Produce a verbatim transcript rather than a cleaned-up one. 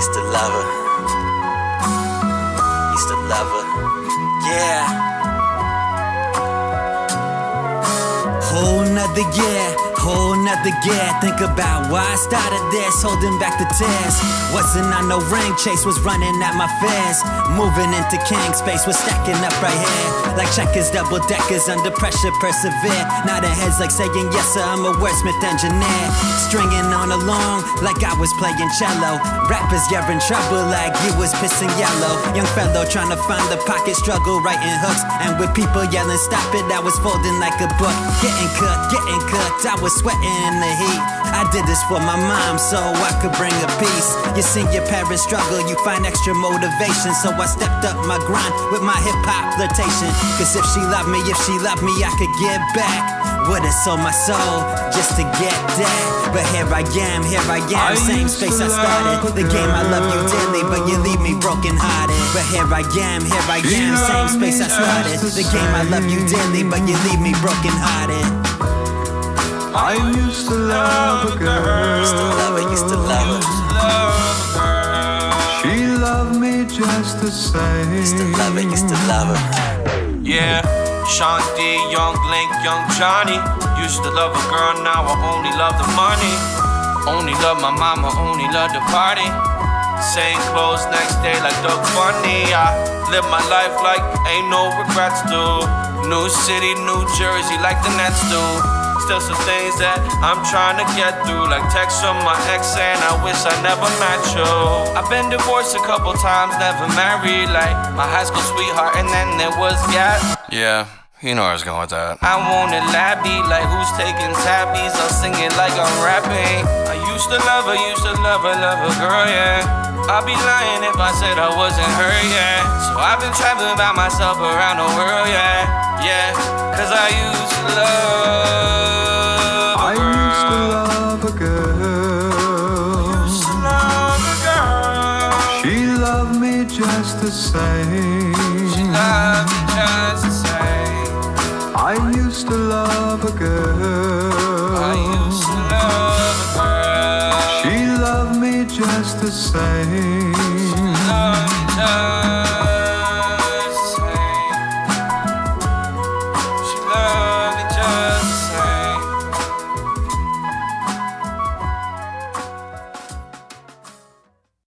used to love her. Used to love her. Yeah. Whole nother year, whole nother year. Think about why I started this, holding back the tears. Wasn't on no ring chase, was running at my fears. Moving into king space, was stacking up right here. Like checkers, double deckers, under pressure, persevere. Nodding heads like saying yes sir, I'm a wordsmith engineer. Stringing on along like I was playing cello. Rappers, you're in trouble like you was pissing yellow. Young fellow trying to find the pocket, struggle writing hooks. And with people yelling stop it, I was folding like a book. Getting cooked, getting cooked, I was sweating in the heat. I did this for my mom so I could bring her peace. You see your parents struggle, you find extra motivation. So I stepped up my grind with my hip-hop flirtation. Cause if she loved me, if she loved me, I could give back. Would've sold my soul just to get that. But here I am, here I am, I same space I started. The game I love you dearly, but you leave me broken hearted. But here I am, here I am, same space I started. The game I love you dearly, but you leave me broken hearted. I used to love a girl. Used to love her, used to love her. She loved me just the same. Used to love her, used to love her. Yeah, Sean D, Young Link, Young Johnny. Used to love a girl, now I only love the money. Only love my mama, only love the party. Same clothes next day like Doug Funny. I live my life like ain't no regrets, dude. New city, New Jersey, like the Nets do. Still some things that I'm trying to get through, like text from my ex saying I wish I never met you. I've been divorced a couple times, never married, like my high school sweetheart, and then there was Gap. Yeah, you know where I was going with that. I wanted Labby, like who's taking tabbies? I'll sing it like I'm rapping. I used to love her, used to love her, love her, girl, yeah. I'd be lying if I said I wasn't her, yeah. So I've been traveling by myself around the world, yeah. Yeah, cause I used to love I used to love a girl. Used to love a girl. She loved me just the same. She loved me just the same. I used to love a girl. I used to love a girl. She loved me just the same.